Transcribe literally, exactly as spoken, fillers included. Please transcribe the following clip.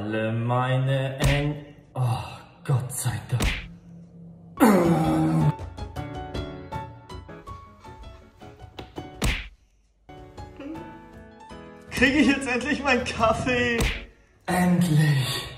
alle meine Eng... Oh, Gott sei Dank. Kriege ich jetzt endlich meinen Kaffee? Endlich.